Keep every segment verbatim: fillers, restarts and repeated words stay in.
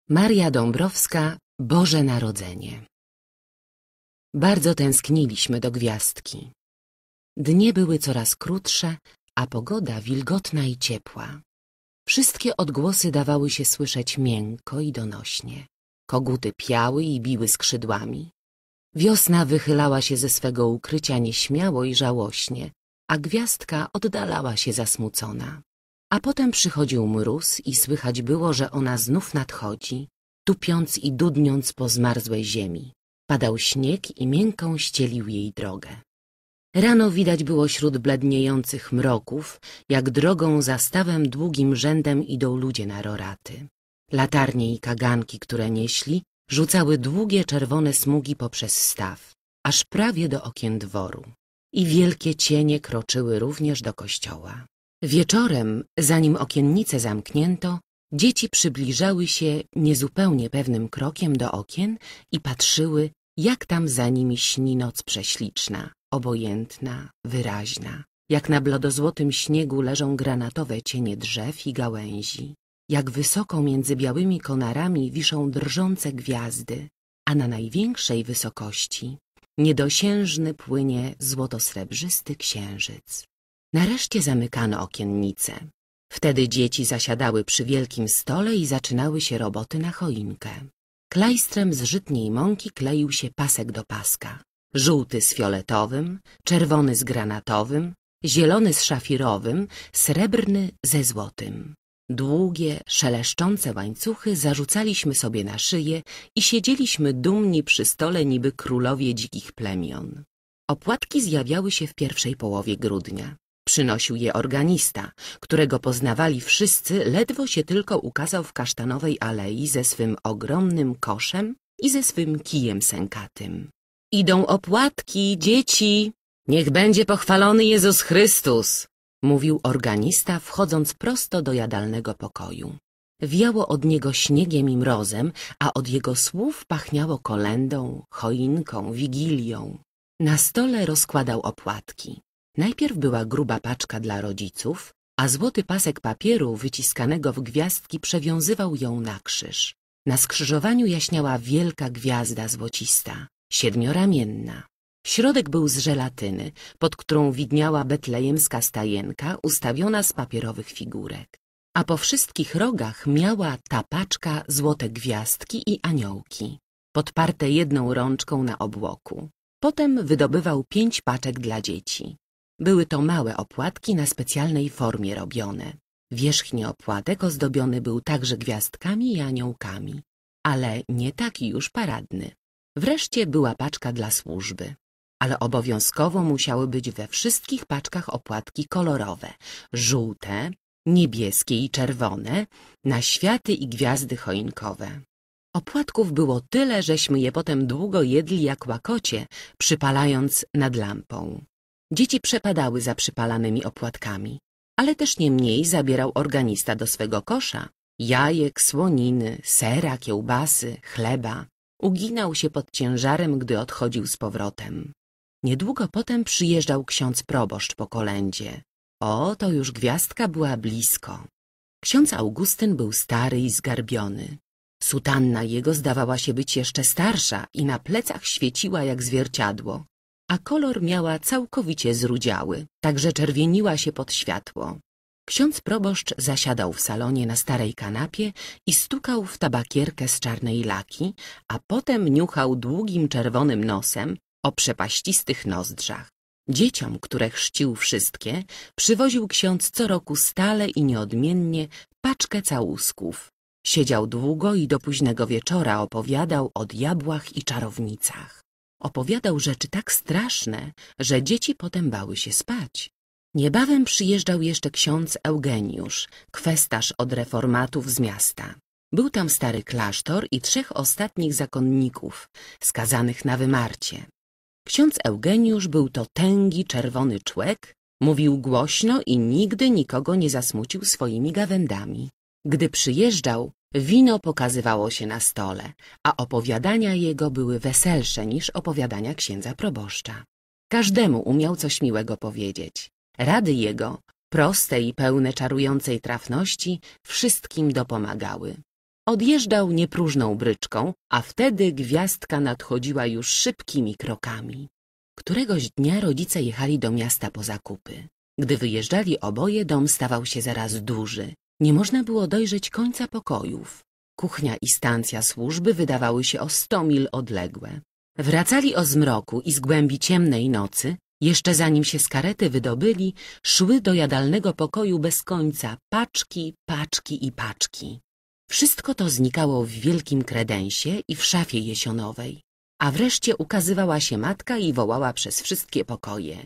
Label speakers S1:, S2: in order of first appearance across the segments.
S1: Maria Dąbrowska, Boże Narodzenie. Bardzo tęskniliśmy do gwiazdki. Dnie były coraz krótsze, a pogoda wilgotna i ciepła. Wszystkie odgłosy dawały się słyszeć miękko i donośnie. Koguty piały i biły skrzydłami. Wiosna wychylała się ze swego ukrycia nieśmiało i żałośnie, a gwiazdka oddalała się zasmucona. A potem przychodził mróz i słychać było, że ona znów nadchodzi, tupiąc i dudniąc po zmarzłej ziemi. Padał śnieg i miękką ścielił jej drogę. Rano widać było śród bledniejących mroków, jak drogą za stawem długim rzędem idą ludzie na roraty. Latarnie i kaganki, które nieśli, rzucały długie czerwone smugi poprzez staw, aż prawie do okien dworu. I wielkie cienie kroczyły również do kościoła. Wieczorem, zanim okiennice zamknięto, dzieci przybliżały się niezupełnie pewnym krokiem do okien i patrzyły, jak tam za nimi śni noc prześliczna, obojętna, wyraźna, jak na blodozłotym śniegu leżą granatowe cienie drzew i gałęzi, jak wysoko między białymi konarami wiszą drżące gwiazdy, a na największej wysokości niedosiężny płynie złotosrebrzysty księżyc. Nareszcie zamykano okiennice. Wtedy dzieci zasiadały przy wielkim stole i zaczynały się roboty na choinkę. Klajstrem z żytniej mąki kleił się pasek do paska. Żółty z fioletowym, czerwony z granatowym, zielony z szafirowym, srebrny ze złotym. Długie, szeleszczące łańcuchy zarzucaliśmy sobie na szyję i siedzieliśmy dumni przy stole niby królowie dzikich plemion. Opłatki zjawiały się w pierwszej połowie grudnia. Przynosił je organista, którego poznawali wszyscy, ledwo się tylko ukazał w kasztanowej alei ze swym ogromnym koszem i ze swym kijem sękatym. Idą opłatki, dzieci! Niech będzie pochwalony Jezus Chrystus! Mówił organista, wchodząc prosto do jadalnego pokoju. Wiało od niego śniegiem i mrozem, a od jego słów pachniało kolędą, choinką, wigilią. Na stole rozkładał opłatki. Najpierw była gruba paczka dla rodziców, a złoty pasek papieru wyciskanego w gwiazdki przewiązywał ją na krzyż. Na skrzyżowaniu jaśniała wielka gwiazda złocista, siedmioramienna. Środek był z żelatyny, pod którą widniała betlejemska stajenka ustawiona z papierowych figurek. A po wszystkich rogach miała ta paczka złote gwiazdki i aniołki, podparte jedną rączką na obłoku. Potem wydobywał pięć paczek dla dzieci. Były to małe opłatki na specjalnej formie robione. Wierzchni opłatek ozdobiony był także gwiazdkami i aniołkami, ale nie taki już paradny. Wreszcie była paczka dla służby, ale obowiązkowo musiały być we wszystkich paczkach opłatki kolorowe, żółte, niebieskie i czerwone, na światy i gwiazdy choinkowe. Opłatków było tyle, żeśmy je potem długo jedli jak łakocie, przypalając nad lampą. Dzieci przepadały za przypalanymi opłatkami, ale też nie mniej zabierał organista do swego kosza jajek, słoniny, sera, kiełbasy, chleba. Uginał się pod ciężarem, gdy odchodził z powrotem. Niedługo potem przyjeżdżał ksiądz proboszcz po kolędzie. O, to już gwiazdka była blisko. Ksiądz Augustyn był stary i zgarbiony. Sutanna jego zdawała się być jeszcze starsza i na plecach świeciła jak zwierciadło, a kolor miała całkowicie zrudziały, tak że czerwieniła się pod światło. Ksiądz proboszcz zasiadał w salonie na starej kanapie i stukał w tabakierkę z czarnej laki, a potem niuchał długim czerwonym nosem o przepaścistych nozdrzach. Dzieciom, które chrzcił wszystkie, przywoził ksiądz co roku stale i nieodmiennie paczkę całusków. Siedział długo i do późnego wieczora opowiadał o diabłach i czarownicach. Opowiadał rzeczy tak straszne, że dzieci potem bały się spać. Niebawem przyjeżdżał jeszcze ksiądz Eugeniusz, kwestarz od reformatów z miasta. Był tam stary klasztor i trzech ostatnich zakonników, skazanych na wymarcie. Ksiądz Eugeniusz był to tęgi, czerwony człek, mówił głośno i nigdy nikogo nie zasmucił swoimi gawędami. Gdy przyjeżdżał, wino pokazywało się na stole, a opowiadania jego były weselsze niż opowiadania księdza proboszcza. Każdemu umiał coś miłego powiedzieć. Rady jego, proste i pełne czarującej trafności, wszystkim dopomagały. Odjeżdżał niepróżną bryczką, a wtedy gwiazdka nadchodziła już szybkimi krokami. Któregoś dnia rodzice jechali do miasta po zakupy. Gdy wyjeżdżali oboje, dom stawał się zaraz duży. Nie można było dojrzeć końca pokojów. Kuchnia i stacja służby wydawały się o sto mil odległe. Wracali o zmroku i z głębi ciemnej nocy, jeszcze zanim się z karety wydobyli, szły do jadalnego pokoju bez końca paczki, paczki i paczki. Wszystko to znikało w wielkim kredensie i w szafie jesionowej. A wreszcie ukazywała się matka i wołała przez wszystkie pokoje.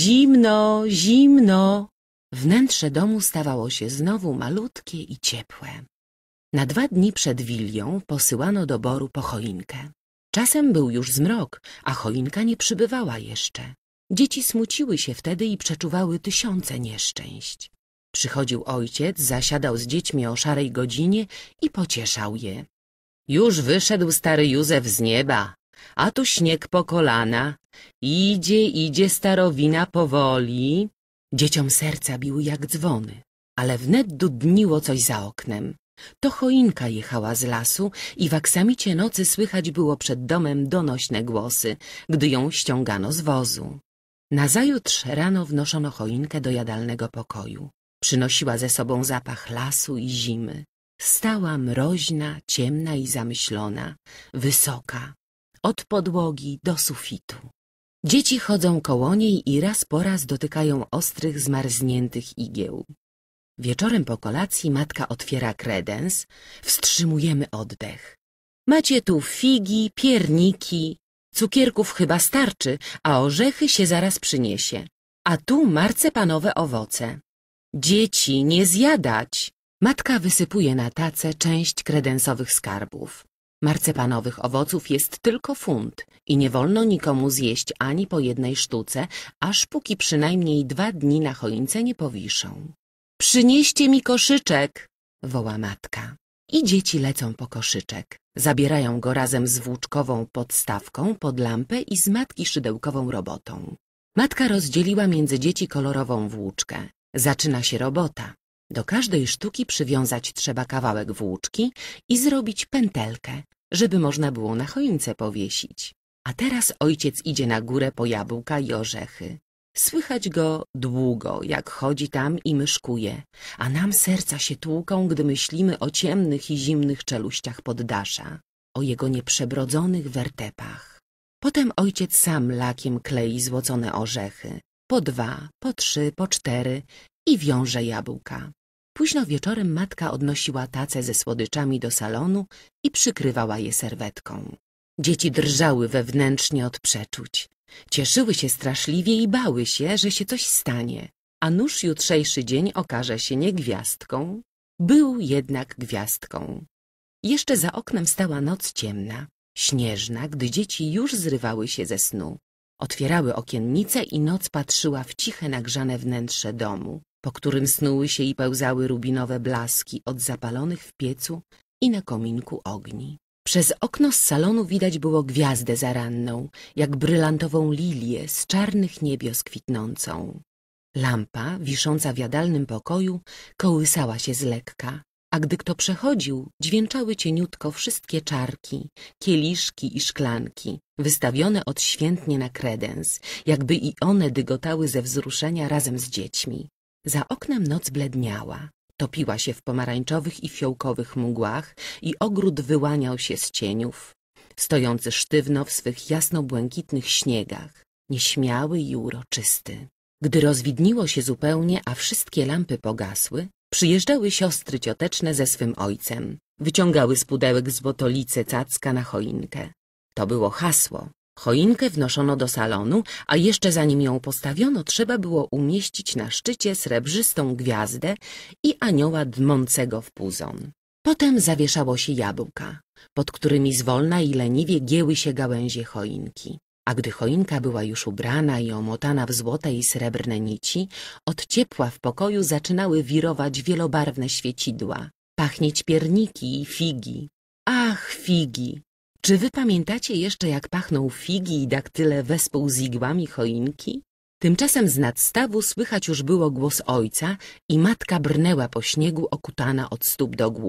S1: Zimno, zimno! Wnętrze domu stawało się znowu malutkie i ciepłe. Na dwa dni przed wilią posyłano do boru po choinkę. Czasem był już zmrok, a choinka nie przybywała jeszcze. Dzieci smuciły się wtedy i przeczuwały tysiące nieszczęść. Przychodził ojciec, zasiadał z dziećmi o szarej godzinie i pocieszał je. Już wyszedł stary Józef z nieba, a tu śnieg po kolana. Idzie, idzie starowina powoli. Dzieciom serca biły jak dzwony, ale wnet dudniło coś za oknem. To choinka jechała z lasu i w aksamicie nocy słychać było przed domem donośne głosy, gdy ją ściągano z wozu. Nazajutrz rano wnoszono choinkę do jadalnego pokoju. Przynosiła ze sobą zapach lasu i zimy. Stała mroźna, ciemna i zamyślona, wysoka, od podłogi do sufitu. Dzieci chodzą koło niej i raz po raz dotykają ostrych, zmarzniętych igieł. Wieczorem po kolacji matka otwiera kredens, wstrzymujemy oddech. Macie tu figi, pierniki, cukierków chyba starczy, a orzechy się zaraz przyniesie. A tu marcepanowe owoce. Dzieci, nie zjadać! Matka wysypuje na tacę część kredensowych skarbów. Marcepanowych owoców jest tylko funt i nie wolno nikomu zjeść ani po jednej sztuce, aż póki przynajmniej dwa dni na choince nie powiszą. Przynieście mi koszyczek! Woła matka. I dzieci lecą po koszyczek. Zabierają go razem z włóczkową podstawką pod lampę i z matki szydełkową robotą. Matka rozdzieliła między dzieci kolorową włóczkę. Zaczyna się robota. Do każdej sztuki przywiązać trzeba kawałek włóczki i zrobić pętelkę, żeby można było na choince powiesić. A teraz ojciec idzie na górę po jabłka i orzechy. Słychać go długo, jak chodzi tam i myszkuje, a nam serca się tłuką, gdy myślimy o ciemnych i zimnych czeluściach poddasza, o jego nieprzebrodzonych wertepach. Potem ojciec sam lakiem klei złocone orzechy, po dwa, po trzy, po cztery i wiąże jabłka. Późno wieczorem matka odnosiła tacę ze słodyczami do salonu i przykrywała je serwetką. Dzieci drżały wewnętrznie od przeczuć. Cieszyły się straszliwie i bały się, że się coś stanie, a nuż jutrzejszy dzień okaże się nie gwiazdką. Był jednak gwiazdką. Jeszcze za oknem stała noc ciemna, śnieżna, gdy dzieci już zrywały się ze snu. Otwierały okiennice i noc patrzyła w ciche nagrzane wnętrze domu, po którym snuły się i pełzały rubinowe blaski od zapalonych w piecu i na kominku ogni. Przez okno z salonu widać było gwiazdę zaranną, jak brylantową lilię z czarnych niebios kwitnącą. Lampa, wisząca w jadalnym pokoju, kołysała się z lekka, a gdy kto przechodził, dźwięczały cieniutko wszystkie czarki, kieliszki i szklanki, wystawione odświętnie na kredens, jakby i one dygotały ze wzruszenia razem z dziećmi. Za oknem noc bledniała. Topiła się w pomarańczowych i fiołkowych mgłach i ogród wyłaniał się z cieniów, stojący sztywno w swych jasno-błękitnych śniegach, nieśmiały i uroczysty. Gdy rozwidniło się zupełnie, a wszystkie lampy pogasły, przyjeżdżały siostry cioteczne ze swym ojcem. Wyciągały z pudełek złotolice cacka na choinkę. To było hasło. Choinkę wnoszono do salonu, a jeszcze zanim ją postawiono, trzeba było umieścić na szczycie srebrzystą gwiazdę i anioła dmącego w puzon. Potem zawieszało się jabłka, pod którymi zwolna i leniwie gięły się gałęzie choinki. A gdy choinka była już ubrana i omotana w złote i srebrne nici, od ciepła w pokoju zaczynały wirować wielobarwne świecidła, pachnieć pierniki i figi. Ach, figi! Czy wy pamiętacie jeszcze, jak pachną figi i daktyle wespół z igłami choinki? Tymczasem z nadstawu słychać już było głos ojca i matka brnęła po śniegu okutana od stóp do głów.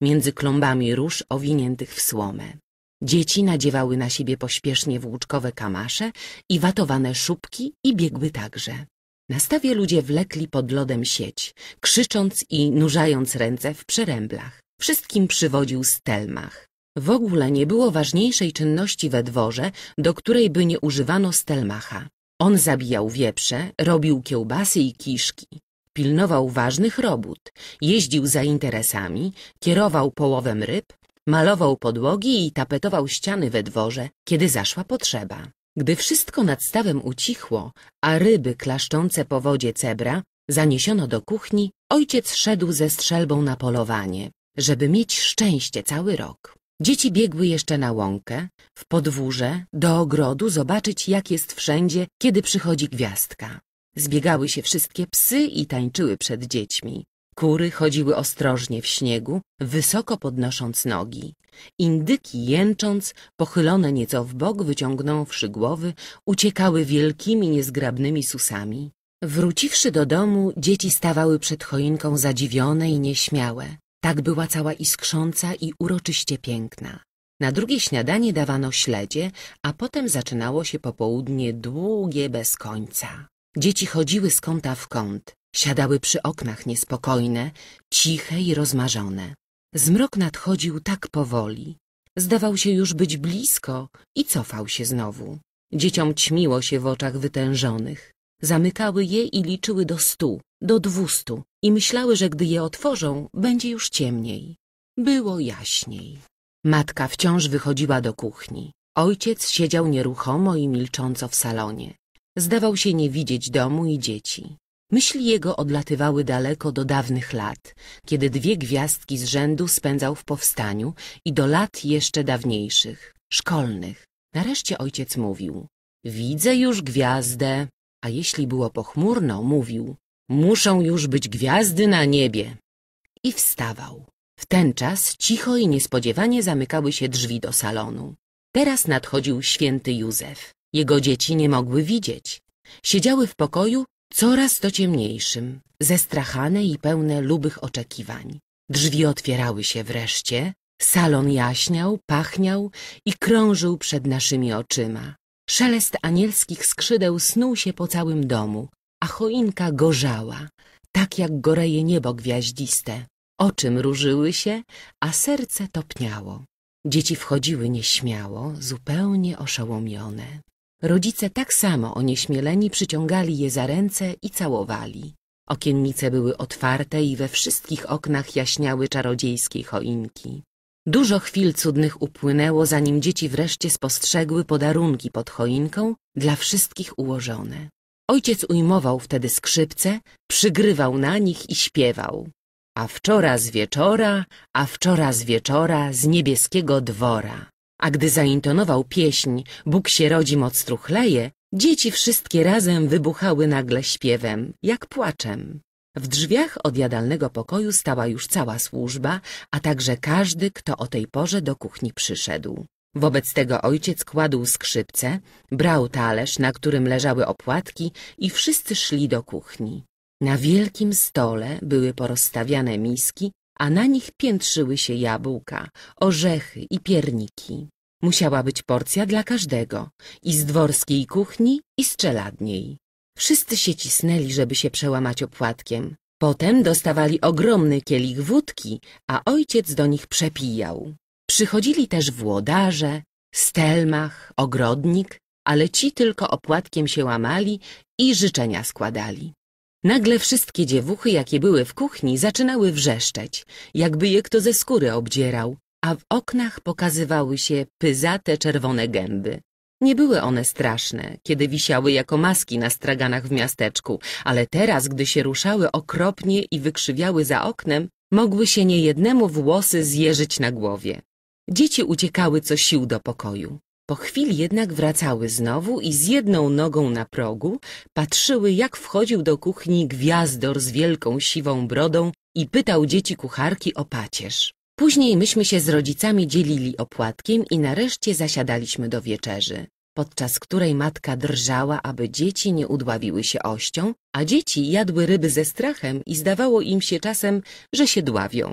S1: między klombami róż owiniętych w słomę. Dzieci nadziewały na siebie pośpiesznie włóczkowe kamasze i watowane szubki i biegły także. Na stawie ludzie wlekli pod lodem sieć, krzycząc i nurzając ręce w przeręblach. Wszystkim przywodził stelmach. W ogóle nie było ważniejszej czynności we dworze, do której by nie używano stelmacha. On zabijał wieprze, robił kiełbasy i kiszki. Pilnował ważnych robót, jeździł za interesami, kierował połowem ryb, malował podłogi i tapetował ściany we dworze, kiedy zaszła potrzeba. Gdy wszystko nad stawem ucichło, a ryby klaszczące po wodzie cebra zaniesiono do kuchni, ojciec szedł ze strzelbą na polowanie, żeby mieć szczęście cały rok. Dzieci biegły jeszcze na łąkę, w podwórze, do ogrodu zobaczyć, jak jest wszędzie, kiedy przychodzi gwiazdka. Zbiegały się wszystkie psy i tańczyły przed dziećmi. Kury chodziły ostrożnie w śniegu, wysoko podnosząc nogi. Indyki, jęcząc, pochylone nieco w bok, wyciągnąwszy głowy, uciekały wielkimi, niezgrabnymi susami. Wróciwszy do domu, dzieci stawały przed choinką zadziwione i nieśmiałe. Tak była cała iskrząca i uroczyście piękna. Na drugie śniadanie dawano śledzie, a potem zaczynało się popołudnie długie bez końca. Dzieci chodziły z kąta w kąt, siadały przy oknach niespokojne, ciche i rozmarzone. Zmrok nadchodził tak powoli. Zdawał się już być blisko i cofał się znowu. Dzieciom ćmiło się w oczach wytężonych. Zamykały je i liczyły do stu, do dwustu i myślały, że gdy je otworzą, będzie już ciemniej. Było jaśniej. Matka wciąż wychodziła do kuchni. Ojciec siedział nieruchomo i milcząco w salonie. Zdawał się nie widzieć domu i dzieci. Myśli jego odlatywały daleko do dawnych lat, kiedy dwie gwiazdki z rzędu spędzał w powstaniu i do lat jeszcze dawniejszych, szkolnych. Nareszcie ojciec mówił: widzę już gwiazdę, a jeśli było pochmurno, mówił: muszą już być gwiazdy na niebie. I wstawał. W ten czas cicho i niespodziewanie zamykały się drzwi do salonu. Teraz nadchodził święty Józef. Jego dzieci nie mogły widzieć. Siedziały w pokoju coraz to ciemniejszym, zestrachane i pełne lubych oczekiwań. Drzwi otwierały się wreszcie, salon jaśniał, pachniał i krążył przed naszymi oczyma. Szelest anielskich skrzydeł snuł się po całym domu, a choinka gorzała, tak jak goreje niebo gwiaździste. Oczy mrużyły się, a serce topniało. Dzieci wchodziły nieśmiało, zupełnie oszołomione. Rodzice tak samo onieśmieleni przyciągali je za ręce i całowali. Okiennice były otwarte i we wszystkich oknach jaśniały czarodziejskie choinki. Dużo chwil cudnych upłynęło, zanim dzieci wreszcie spostrzegły podarunki pod choinką, dla wszystkich ułożone. Ojciec ujmował wtedy skrzypce, przygrywał na nich i śpiewał: a wczora z wieczora, a wczora z wieczora z niebieskiego dwora. A gdy zaintonował pieśń Bóg się rodzi, moc truchleje, dzieci wszystkie razem wybuchały nagle śpiewem, jak płaczem. W drzwiach od jadalnego pokoju stała już cała służba, a także każdy, kto o tej porze do kuchni przyszedł. Wobec tego ojciec kładł skrzypce, brał talerz, na którym leżały opłatki i wszyscy szli do kuchni. Na wielkim stole były porozstawiane miski, a na nich piętrzyły się jabłka, orzechy i pierniki. Musiała być porcja dla każdego, i z dworskiej kuchni, i z czeladniej. Wszyscy się cisnęli, żeby się przełamać opłatkiem. Potem dostawali ogromny kielich wódki, a ojciec do nich przepijał. Przychodzili też włodarze, stelmach, ogrodnik, ale ci tylko opłatkiem się łamali i życzenia składali. Nagle wszystkie dziewuchy, jakie były w kuchni, zaczynały wrzeszczeć, jakby je kto ze skóry obdzierał, a w oknach pokazywały się pyzate czerwone gęby. Nie były one straszne, kiedy wisiały jako maski na straganach w miasteczku, ale teraz, gdy się ruszały okropnie i wykrzywiały za oknem, mogły się niejednemu włosy zjeżyć na głowie. Dzieci uciekały co sił do pokoju. Po chwili jednak wracały znowu i z jedną nogą na progu patrzyły, jak wchodził do kuchni gwiazdor z wielką siwą brodą i pytał dzieci kucharki o pacierz. Później myśmy się z rodzicami dzielili opłatkiem i nareszcie zasiadaliśmy do wieczerzy, podczas której matka drżała, aby dzieci nie udławiły się ością, a dzieci jadły ryby ze strachem i zdawało im się czasem, że się dławią.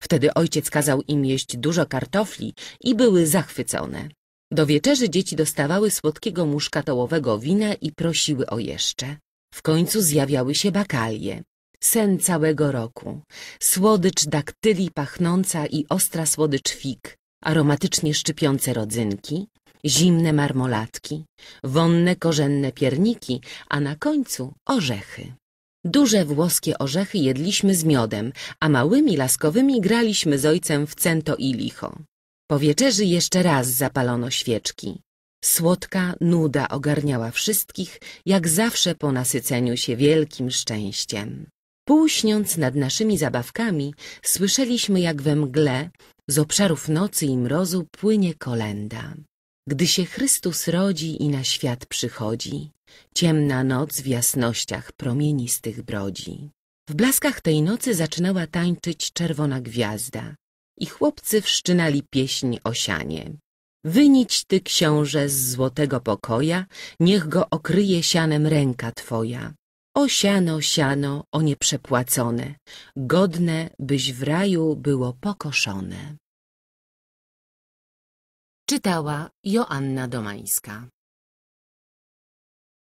S1: Wtedy ojciec kazał im jeść dużo kartofli i były zachwycone. Do wieczerzy dzieci dostawały słodkiego muszkatołowego wina i prosiły o jeszcze. W końcu zjawiały się bakalie. Sen całego roku, słodycz daktyli pachnąca i ostra słodycz fig, aromatycznie szczypiące rodzynki, zimne marmolatki, wonne korzenne pierniki, a na końcu orzechy. Duże włoskie orzechy jedliśmy z miodem, a małymi laskowymi graliśmy z ojcem w cento i licho. Po wieczerzy jeszcze raz zapalono świeczki. Słodka nuda ogarniała wszystkich, jak zawsze po nasyceniu się wielkim szczęściem. Półśniąc nad naszymi zabawkami, słyszeliśmy, jak we mgle z obszarów nocy i mrozu płynie kolęda. Gdy się Chrystus rodzi i na świat przychodzi, ciemna noc w jasnościach promienistych brodzi. W blaskach tej nocy zaczynała tańczyć czerwona gwiazda i chłopcy wszczynali pieśń o sianie. Wynić ty, książę, z złotego pokoja, niech go okryje sianem ręka twoja. O siano, siano, o nieprzepłacone, godne, byś w raju było pokoszone. Czytała Joanna Domańska.